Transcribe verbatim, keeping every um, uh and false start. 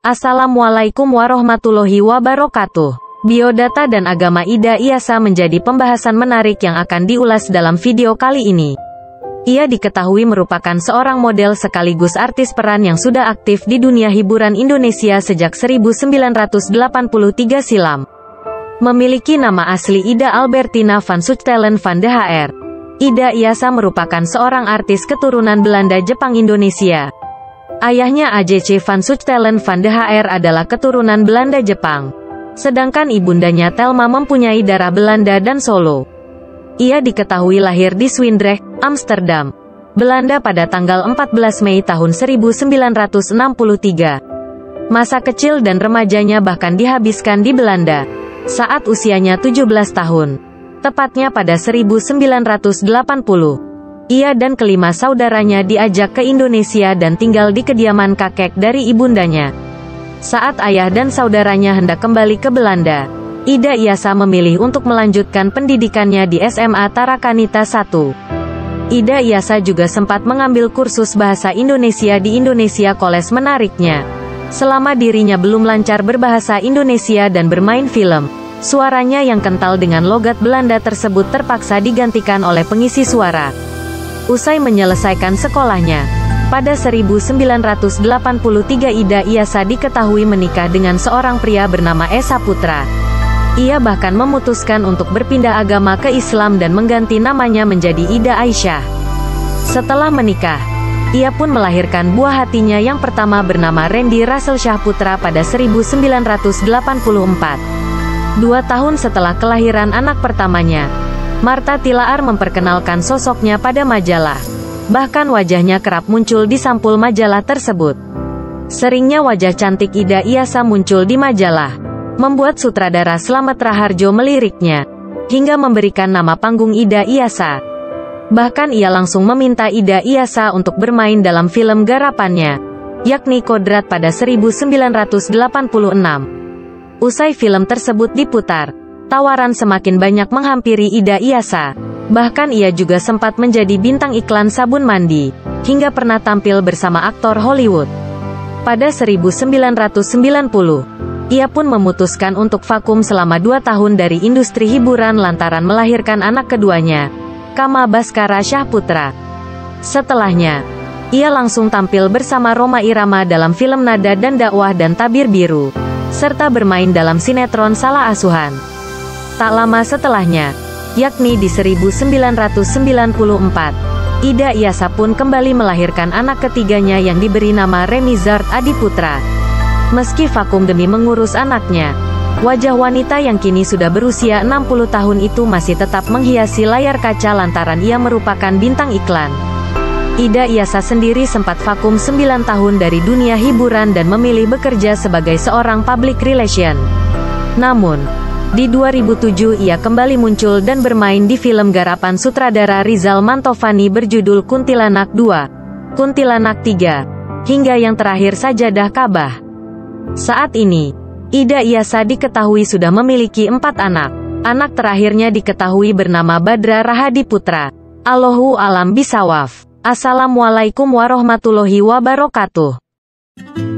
Assalamualaikum warahmatullahi wabarakatuh. Biodata dan agama Ida Iyyasa menjadi pembahasan menarik yang akan diulas dalam video kali ini. Ia diketahui merupakan seorang model sekaligus artis peran yang sudah aktif di dunia hiburan Indonesia sejak seribu sembilan ratus delapan puluh tiga silam. Memiliki nama asli Ida Albertina van Suchtelen van de Haar. Ida Iyyasa merupakan seorang artis keturunan Belanda Jepang Indonesia. Ayahnya A J C van Suchtelen van de Haar adalah keturunan Belanda Jepang. Sedangkan ibundanya Thelma mempunyai darah Belanda dan Solo. Ia diketahui lahir di Zwijndrecht, Amsterdam, Belanda pada tanggal empat belas Mei tahun seribu sembilan ratus enam puluh tiga. Masa kecil dan remajanya bahkan dihabiskan di Belanda saat usianya tujuh belas tahun, tepatnya pada seribu sembilan ratus delapan puluh. Ia dan kelima saudaranya diajak ke Indonesia dan tinggal di kediaman kakek dari ibundanya. Saat ayah dan saudaranya hendak kembali ke Belanda, Ida Iyyasa memilih untuk melanjutkan pendidikannya di S M A Tarakanita satu. Ida Iyyasa juga sempat mengambil kursus bahasa Indonesia di Indonesia College. Menariknya, selama dirinya belum lancar berbahasa Indonesia dan bermain film, suaranya yang kental dengan logat Belanda tersebut terpaksa digantikan oleh pengisi suara. Usai menyelesaikan sekolahnya, pada seribu sembilan ratus delapan puluh tiga Ida Iyyasa diketahui menikah dengan seorang pria bernama Esa Putra. Ia bahkan memutuskan untuk berpindah agama ke Islam dan mengganti namanya menjadi Ida Aisyah. Setelah menikah, ia pun melahirkan buah hatinya yang pertama bernama Randy Russell Syahputra pada seribu sembilan ratus delapan puluh empat. Dua tahun setelah kelahiran anak pertamanya, Martha Tilaar memperkenalkan sosoknya pada majalah. Bahkan wajahnya kerap muncul di sampul majalah tersebut. Seringnya wajah cantik Ida Iyyasa muncul di majalah, membuat sutradara Slamet Raharjo meliriknya, hingga memberikan nama panggung Ida Iyyasa. Bahkan ia langsung meminta Ida Iyyasa untuk bermain dalam film garapannya, yakni Kodrat pada seribu sembilan ratus delapan puluh enam. Usai film tersebut diputar, tawaran semakin banyak menghampiri Ida Iyyasa. Bahkan ia juga sempat menjadi bintang iklan sabun mandi, hingga pernah tampil bersama aktor Hollywood. Pada seribu sembilan ratus sembilan puluh, ia pun memutuskan untuk vakum selama dua tahun dari industri hiburan lantaran melahirkan anak keduanya, Kama Baskara Syahputra. Setelahnya, ia langsung tampil bersama Rhoma Irama dalam film Nada dan Dakwah dan Tabir Biru, serta bermain dalam sinetron Salah Asuhan. Tak lama setelahnya, yakni di seribu sembilan ratus sembilan puluh empat, Ida Iyyasa pun kembali melahirkan anak ketiganya yang diberi nama Remy Zard Adiputra. Meski vakum demi mengurus anaknya, wajah wanita yang kini sudah berusia enam puluh tahun itu masih tetap menghiasi layar kaca lantaran ia merupakan bintang iklan. Ida Iyyasa sendiri sempat vakum sembilan tahun dari dunia hiburan dan memilih bekerja sebagai seorang public relation. Namun, di dua ribu tujuh ia kembali muncul dan bermain di film garapan sutradara Rizal Mantovani berjudul Kuntilanak dua, Kuntilanak tiga, hingga yang terakhir Sajadah Ka'bah. Saat ini, Ida Iyyasa diketahui sudah memiliki empat anak. Anak terakhirnya diketahui bernama Badra Rahadi Putra. Allahu a'lam bishawab. Assalamualaikum warahmatullahi wabarakatuh.